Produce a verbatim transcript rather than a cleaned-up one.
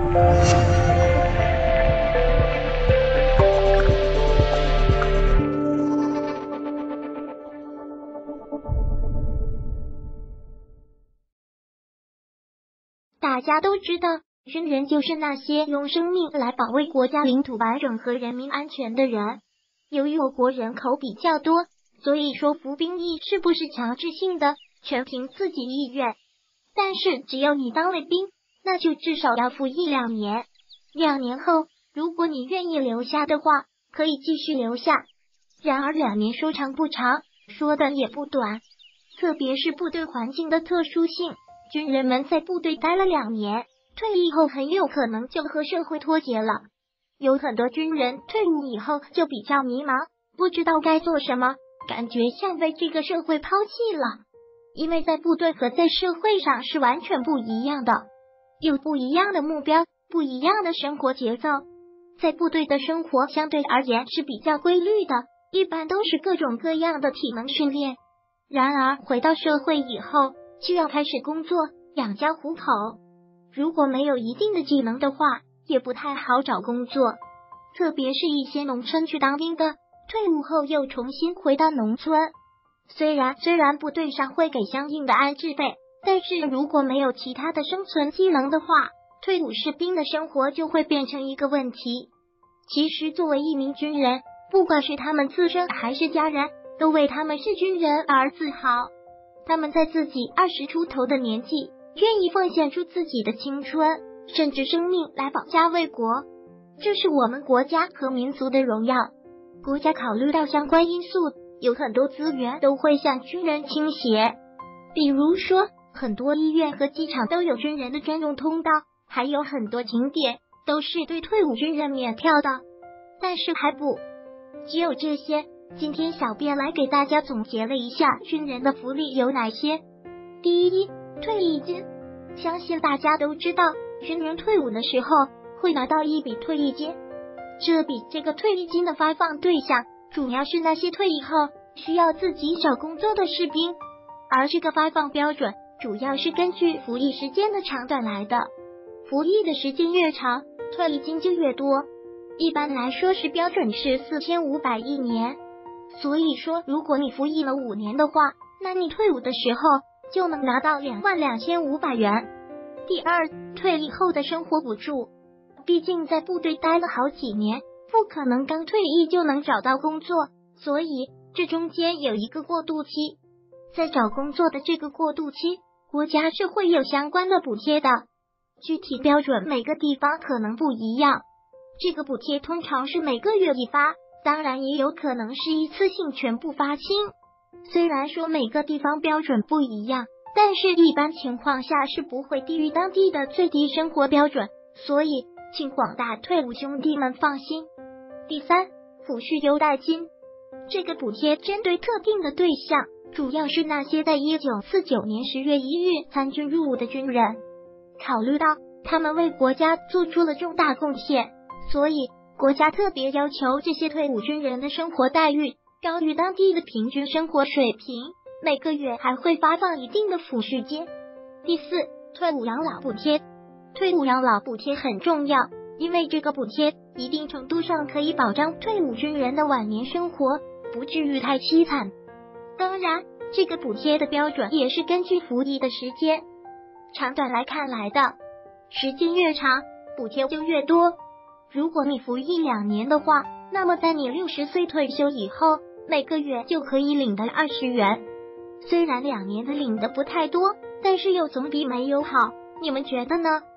大家都知道，军人就是那些用生命来保卫国家领土完整和人民安全的人。由于我国人口比较多，所以说服兵役是不是强制性的，全凭自己意愿。但是只要你当了兵，那就至少要服役两年。两年后，如果你愿意留下的话，可以继续留下。然而两年说长不长，说短也不短，特别是部队环境的特殊性。军人们在部队待了两年，退役后很有可能就和社会脱节了。有很多军人退伍以后就比较迷茫，不知道该做什么，感觉像被这个社会抛弃了。因为在部队和在社会上是完全不一样的，有不一样的目标，不一样的生活节奏。在部队的生活相对而言是比较规律的，一般都是各种各样的体能训练。然而回到社会以后，就要开始工作，养家糊口。如果没有一定的技能的话，也不太好找工作。特别是一些农村去当兵的，退伍后又重新回到农村。虽然虽然部队上会给相应的安置费，但是如果没有其他的生存技能的话，退伍士兵的生活就会变成一个问题。其实作为一名军人，不管是他们自身还是家人，都为他们是军人而自豪。他们在自己二十出头的年纪，愿意奉献出自己的青春，甚至生命来保家卫国，这是我们国家和民族的荣耀。国家考虑到相关因素，有很多资源都会向军人倾斜，比如说很多医院和机场都有军人的专用通道，还有很多景点都是对退伍军人免票的。但是还不只有这些，今天小编来给大家总结了一下军人的福利有哪些。第一，退役金。相信大家都知道，军人退伍的时候会拿到一笔退役金，这笔这个退役金的发放对象主要是那些退役后需要自己找工作的士兵，而这个发放标准主要是根据服役时间的长短来的，服役的时间越长，退役金就越多。一般来说是标准是四千五百一年，所以说如果你服役了五年的话，那你退伍的时候就能拿到两万两千五百元。第二，退役后的生活补助。毕竟在部队待了好几年，不可能刚退役就能找到工作，所以这中间有一个过渡期。在找工作的这个过渡期，国家是会有相关的补贴的，具体标准每个地方可能不一样。这个补贴通常是每个月一发，当然也有可能是一次性全部发清。虽然说每个地方标准不一样，但是一般情况下是不会低于当地的最低生活标准，所以请广大退伍兄弟们放心。第三，抚恤优待金。这个补贴针对特定的对象，主要是那些在一九四九年十月一日参军入伍的军人。考虑到他们为国家做出了重大贡献，所以国家特别要求这些退伍军人的生活待遇高于当地的平均生活水平，每个月还会发放一定的抚恤金。第四，退伍养老补贴。退伍养老补贴很重要，因为这个补贴一定程度上可以保障退伍军人的晚年生活不至于太凄惨。当然，这个补贴的标准也是根据服役的时间长短来看来的，时间越长，补贴就越多。如果你服役两年的话，那么在你六十岁退休以后，每个月就可以领到二十元。虽然两年的领的不太多，但是又总比没有好，你们觉得呢？